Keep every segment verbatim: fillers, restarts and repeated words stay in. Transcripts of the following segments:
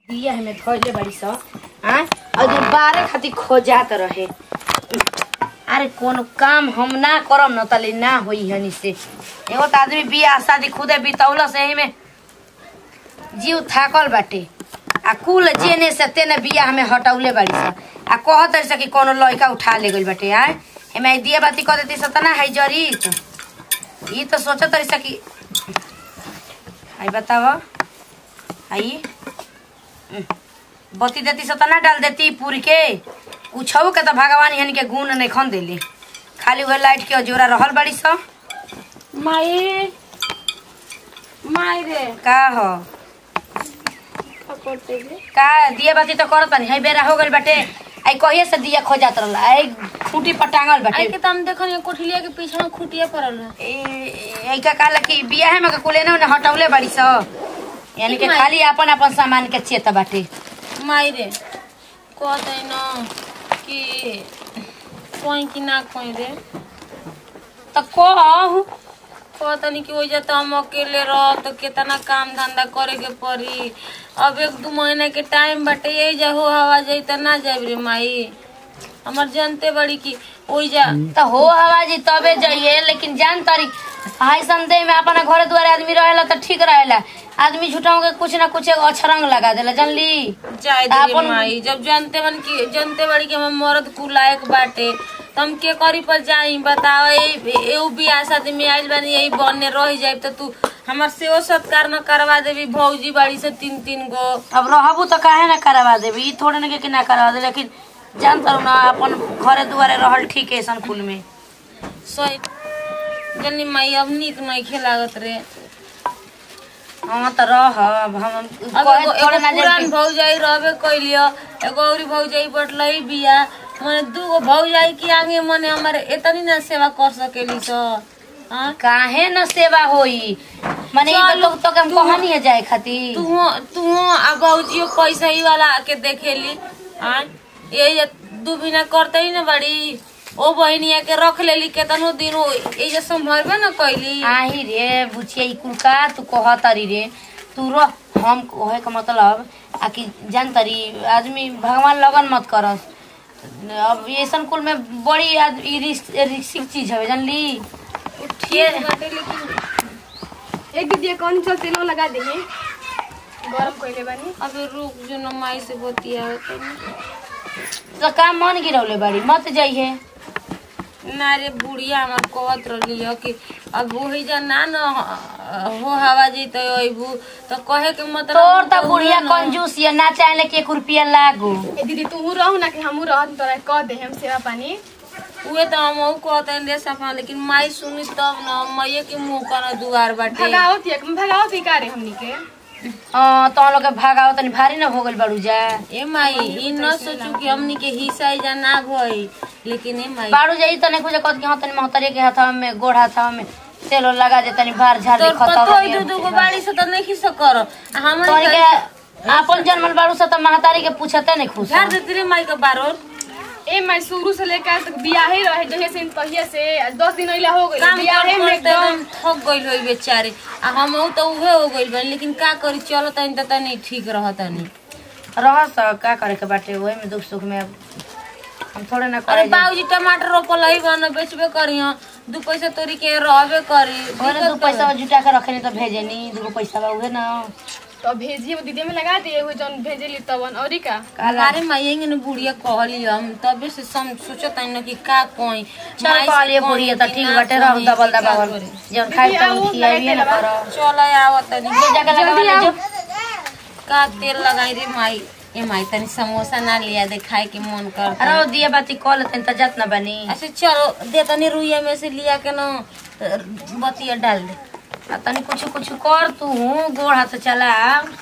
दिया हमें धोइले बड़ी स हां और बारे खातिर खोजात रहे। अरे कोनो काम हम ना करम न तले ना होई हनी से। एगो त आदमी बियाह शादी खुदे बितौला से ही में जीव थाकल बाटे आ कुल जेने से तेने बियाह में हटौले बड़ी स आ कहत है कि कोनो लड़का उठा ले गइल बाटे। आ एमे दिया बाती कह देती सतना है जरी ई तो सोचत है कि आई बताव आई बत्ती देती सतना डाल देती पूरी के कुछ के तो भगवान हन के गुण नहीं खन देली खाली वह लाइट के जोरा रहल बड़ी स माई माई रे का हो का दिया बाती तो करत नहीं है बेरा हो गइल बाटे। आई कहिए से दिया खोजात रहल आई खूंटी पर टांगल बाटे। आई के तम देखन कोठलिया के पीछे में खूंटिया पड़ल है ए ए का काला की बियाह में कोले ने हटौले बड़ी स यानी के खाली अपन अपन सामान के चेत बाटे। माई रे कहते न कि कोई की ना कोई रे तो कहू कहतनी कि वजह तो हम अकेले रह तो कितना काम धंधा करे के पड़ी। अब एक दो महीने के टाइम बाटे यही जा हो हवा जाई त ना जाब रे माई हमर जानते बड़ी की ओई जा तो हो आवाज तबे जाइए लेकिन जान तारी हाई संदेह में अपना घर द्वारे आदमी रहेला तो ठीक रहेला। आदमी झूठाओं के कुछ ना कुछ अछरंग लगा देला जानली जाए दे माई जब जानते मन की जानते बड़ी के हम मर्द कुलायक बाटे तम के करी पर जाई बताओ ए बियाह शादी में आइल बानी यही बनने रह जाए तो तू हमार सेवा सत्कार न करवा देवी भौजी बाड़ी से तीन तीन गो अब रहबू तो काहे ना करवा देवी ई थोड़े ना के ना करवा दे लेकिन जान तारू ना अपन घरे दुआरे रहल ठीक है सन कुल में सोई जनी माई अब नीक नहीं खेलागत रे। हां त रह अब हम कहे थोड़े ना पुरान भौजाई रहबे कइलियो एगो औरी भौजाई बटलई बिया माने दूगो भौजाई की आगे माने हमारे एतनी ना सेवा कर सकेली सो हां काहे न सेवा होई माने ई लोग तो हम कहानी है जाए खातिर तू तू आ भौजियो पैसा ही वाला आके देखेली हां ये दू बिना करते ही ना बड़ी ओ बहनिया के रख लेली केतनो दिन ए जे संभरबे न कइली आही रे बुचिया ई कुल का तू कहतरी रे तू रह हम ओहे का मतलब आ कि जान तरी आदमी भगवान लगन मत करस। अब ऐसन कुल में बड़ी ई रिस्क चीज है जानली ठीक बाटे लेकिन एक दीदी कौन चल तेलो लगा दे गरम कइले बानी अबे रुक जो न माई से बतिया तो काम मन गिरौले बड़ी मत जाइए ना रे बुढ़िया हमार कहत रही कि अब वही जा ना न हो हवा जैते अबू तो कहे के मतलब तोर त बुढ़िया कंजूस ये ना चाहे के एक रुपया लागो ए दीदी तू रहू ना कि हमू रहत तोरा कह दे हम सेवा पानी उहे त हम कहते रे सफा लेकिन माई सुनी तब न मैये के मुंह कर दुआर बाटे भगावत एक भगावत ही करे हमनी के हां तो लोग के भागाव तनी भारी न हो गइल बड़ू जा। ए माई ई न सोचू कि हमनी के हिस्सा जा ना भई लेकिन ए माई बाड़ू जाई तने कुछ कहत कि हां तनी महतरे के हाथ में गोड़ हाथ में तेलो लगा दे तनी बाहर झाड़ दे खतम तो दू दू को बाड़ी से त नहीं खिस कर हम तोरी के अपन जन्मल बाड़ू से त महतारी के पूछते नहीं खुश झाड़ देती रे माई के बारोर ए मैं शुरू से लेकर तक बियाह ही रहे जहे से तहिया से दस दिन इला हो गइल बियाह में एकदम थक गइल होई बेचारे आ हम तो उहे हो गइल बन लेकिन का करी चलो तनी त नहीं ठीक रहत नहीं रह स का करे के बाटे ओए में दुख सुख में हम थोड़े ना करे। अरे बाबूजी टमाटर रोपल ही बन बेचबे करियो दू पैसा तोरी के रहबे करी ओरे दू पैसा जुटा के रखनी तो भेजेनी दू पैसा बा उहे ना तो भेजिए दीदी में लगा दिए वो जन भेजेली तवन औरी का अरे मायेंगे न बुढ़िया कहली हम तबे से सम सोचत न कि का कोई चल कहलिए बुढ़िया त ठीक बाटे रह दबल दबावल जन खाई त खियाइए न कर चल आवत नहीं जे जगह लगा जो का तेल लगाई रे माई ए माई तनी समोसा ना लिया दे खाए के मन कर अरे दिया बाती कॉल तन त जत न बनी अच्छा चलो दे तनी रुइया में से लिया के न बतिया डाल दे आ तनी कुछ कुछ कर तू गोड़ हाथ चला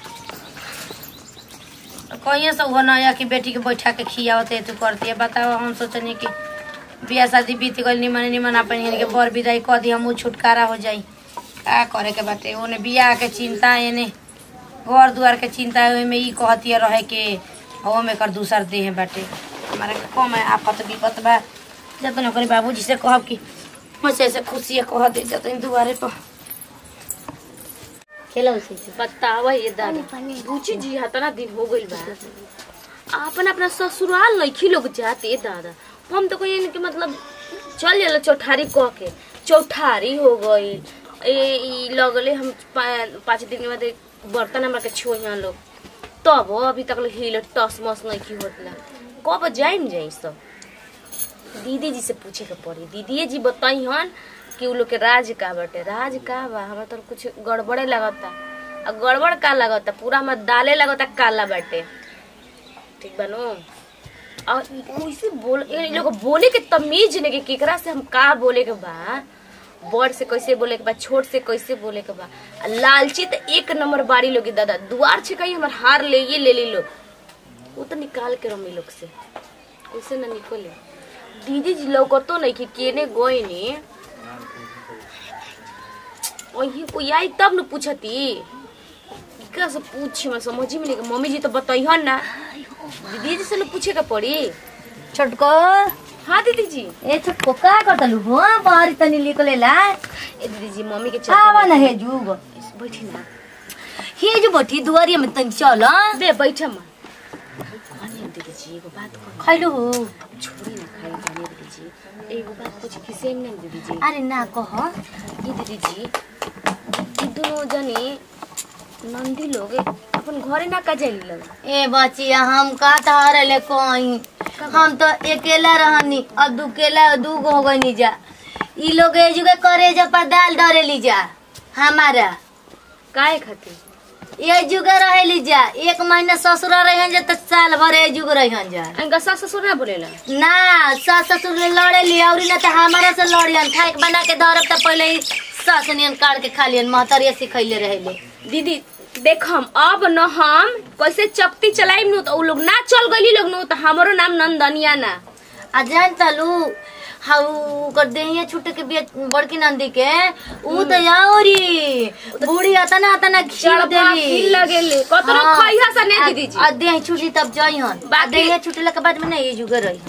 कहिए सब हो नया कि बेटी के बैठा के खियावते तू करती है बताओ। हम सोचनी कि बियाह शादी बीत गई निमन निमन अपन के बर विदाई कह दी हम छुटकारा हो जाई का करे के बाटे ओने बियाह के चिंता एने घर दुआर के चिंता है में ई कहती रहे के ओ में कर दूसर देह बाटे हमारा कम है आफत विपत बा जतन करे बाबूजी से कहब कि मुझसे से खुशी कह दे जतन दुआरे पर खेला उसे बतावा ये दादा बुची जी हतना दिन हो गइल बा अपना अपना ससुराल लइकी लोग जाते दादा हम तो कोई कि मतलब चल जाला चौठारी कह के चौठारी हो गई ए ई लगले हम पाँच दिन के बाद बर्तन हमरा के छुइया लोग तब अभी तक हिल टस मस नहीं की होतला कब जाइम जाई सब दीदी जी से पूछे के पड़ी दीदी जी बताई हन कि उ लोग के राज का बाटे राज का बा हमरा तो कुछ गड़बड़े लगता आ गड़बड़ का लगता पूरा हमरा दाले लगता काला बाटे ठीक बनो और कैसे बोल ये लोग बोले के तमीज ने के केकरा से हम का बोले के बा बड़ से कैसे बोले के बा छोट से कैसे बोले के बा लालची तो एक नंबर बाड़ी लोग दादा दुआर छे कहीं हमर हार ले ये ले ली लोग वो तो निकाल के रमी लोग से कैसे ना निकले दीदी जी लौकतो नहीं कि केने गोई ने वही कोई आई तब न पूछती क्या से पूछी मैं समझ में नहीं मम्मी जी तो बताइहन ना दीदी जी से न पूछे का पड़ी छोटको हाँ दीदी जी ए छोटको का करतलु हो बाहरी तनी निकलेला ए दीदी जी मम्मी के आवा न हे जुग बैठी ना हे जो बैठी दुआरिया में तनी चल बे बैठा मां दीदी जी एगो बात कर खैलु हो छोड़ी ना खाई जाने दीदी जी एगो बात पूछ किसे में दीदी जी अरे ना कह ये दीदी जी दोनों जनी नंदी लोग अपन घरे ना का जाइल लोग ए बचिया हम का तारे ले कोई हम तो अकेला रहनी अब दू केला दू गो हो गई जा ई लोग ए जुगे करे जा पर दाल डरे ली जा हमारा काहे खातिर ये जुगे रहे ली जा एक महीना ससुरा रहन जा त साल भर ए जुग रहन जा अंगा सास ससुर ना बोलेला ना सास ससुर ले लड़े ली और ना त हमारा से लड़ियन खाए के बना के धरब त पहले ही सास नियन काट के खा लियन महतरिया सिखैले रहेले दीदी देख हम अब न हम कैसे चपटी चलाइम नु तो उ लोग ना चल गइली लोग नु तो हमरो नाम नंदनिया ना आ जान तलू हाउ कर देहिया छुटे के बिया बड़की नंदी के उ त याओरी बूढ़ी आता ना आता ना खीर देली खीर लगेले कतरो खइहा से ने दीदी जी आ देहि छुटी तब जाइहन आ देहिया छुटला के बाद में ना ये जुगर रही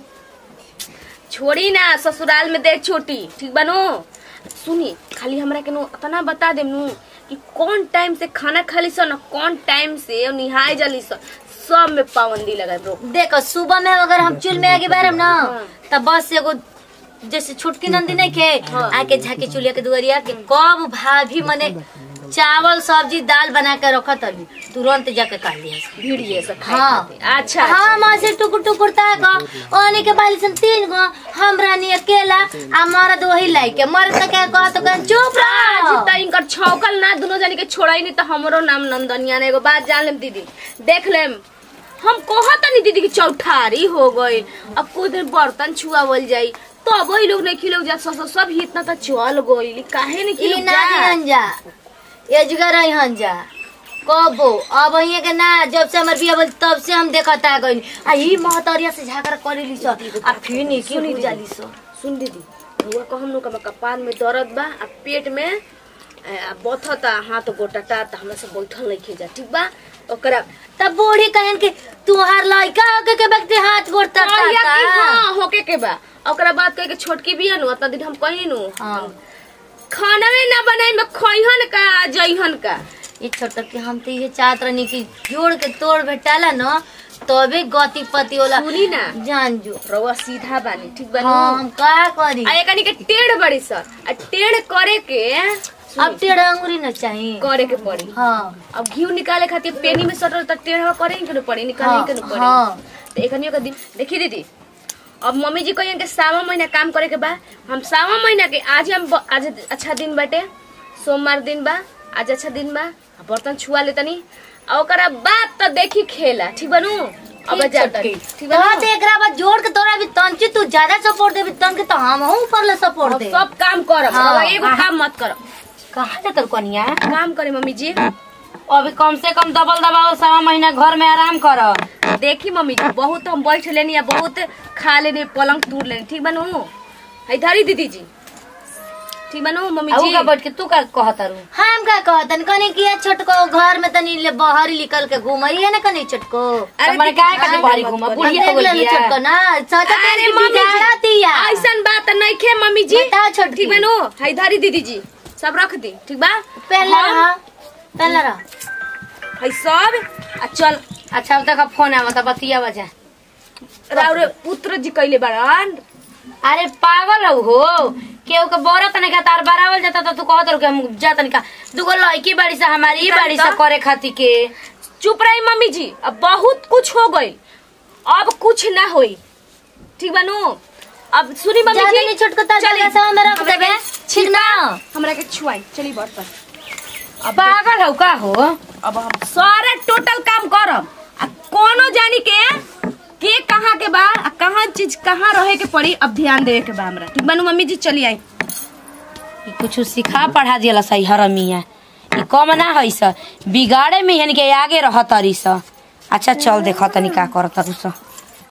छोड़ी ना ससुराल में देख छोटी ठीक बनो सुनी खाली हमरा के नु इतना बता देम नु कि कौन टाइम से खाना खाली सो ना कौन टाइम से निहाय जली सो सब में पाबंदी लगा ब्रो देखो सुबह में अगर हम चूल में आगे बैठम ना तब बस एगो जैसे छोटकी नंदी नहीं के आके झाके चूल्हा के दुआरिया के कब भाभी मने चावल सब्जी दाल बना के रखत अली तुरंत जाके काट लिया भिड़िए से खाए हाँ अच्छा हाँ माँ से टुकुर टुकुर ताको ओने के बाली सन तीन गो हम रानी अकेला आ मरद वही लाई के मरद त के कह तो कह चुप रह आज त इनकर छौकल ना दोनों जनी के छोड़ाई नहीं तो हमरो नाम नंदनिया ने एगो बात जान लेम दीदी देख लेम हम कहत नहीं दीदी की चौठारी हो गई अब कुछ दिन बर्तन छुआवल जाई तो अब वही लोग नहीं खिलो जा सब सब ही इतना त चल गई काहे नहीं खिलो जा ये जगह रही हन जा कबो अब ये के ना जब से हमर बिया बोल तब से हम देखता गई आ ई महतरिया से झाकर करेली सो आ फिर नहीं क्यों नहीं जाली सो सुन दीदी हुआ कहम नु का कपार में दर्द बा आ पेट में आ बथता हाथ गोटाटा त हमरा से बैठल नहीं खेजा ठीक बा ओकरा तब बूढ़ी कहन के तुहार लइका होके के व्यक्ति हाथ गोड़ता ता हां होके के बा ओकरा बात कह के छोटकी बिया नु उतना दिन हम कही नु हां खाना में ना बनाई में खइहन का जइहन का ये छोटा के हम तो ये चाहत रहनी कि जोड़ के तोड़ भेटाला न तबे गति पति होला सुनी ना जान जो रवा सीधा बानी ठीक बानी हम का करी आ एकनी के टेढ़ बड़ी सर आ टेढ़ करे के अब टेढ़ अंगुरी न चाहिए करे के पड़ी हां अब घी निकाले खातिर पेनी में सटल त टेढ़ करे के न पड़ी निकाले के न पड़ी हां तो एकनी का दिन देखी दीदी अब मम्मी जी कहियन के सावा महीना काम करे के बा हम सावा महीना के आज हम आज अच्छा दिन बाटे सोमवार दिन बा आज अच्छा दिन बा बर्तन छुआ ले तनी आ ओकरा बात त देखी खेला ठीक बनू अब जाता ठीक बा तो एकरा बाद जोड़ के तोरा भी तंची तू ज्यादा सपोर्ट देबी तन के तो हम हूं ऊपर ले सपोर्ट दे सब काम करब हाँ, एगो काम मत करब कहां से तर कनिया काम करे मम्मी जी अभी कम से कम डबल दबाओ सवा महीना घर में आराम करो देखी मम्मी जी बहुत हम बैठ लेनी बहुत खा लेनी पलंग तोड़ लेनी ठीक बनू है धरी दीदी जी ठीक बनू मम्मी जी का बैठ के तू का कहत रू हम का कहतन कने किया छोटको घर में तनी ले बाहर निकल के घूमई है ना कने छोटको अरे मने काहे का बाहर घूमा बुढ़िया हो गई छोटको ना सोचा अरे मम्मी जी ऐसन बात नहीं खे मम्मी जी बताओ छोटकी ठीक बनू है धरी दीदी जी सब रख दी ठीक बा पहले पहले रह है सब आ चल। अच्छा अब तक फोन आवा त बतिया बजा राउरे पुत्र जी कइले बाड़न। अरे पागल हौ हो केहू के बोरा तने का तार बरावल जाता तो तू कहत रह के हम जातन का दुगो लड़की बाड़ी से हमारी बाड़ी से करे खाती के। चुप रही मम्मी जी, अब बहुत कुछ हो गई, अब कुछ ना होई, ठीक बानू। अब सुनी मम्मी जी, नहीं छोटको तार चली सब अंदर रख देबे ठीक ना। हमरा के छुआई चली बर पर। अब पागल हौ का हो। अब हम सारा टोटल काम करब आ कोनो जानी के के कहाँ के बा आ कहाँ चीज कहाँ रहे के पड़ी, अब ध्यान देवे के बा हमरा, ठीक बानू मम्मी जी। चली आई कुछ सिखा पढ़ा दिया सही हरमिया ई कम ना है स बिगाड़े में यानी के आगे रह तरी स। अच्छा चल देख तनी का करत तरू स।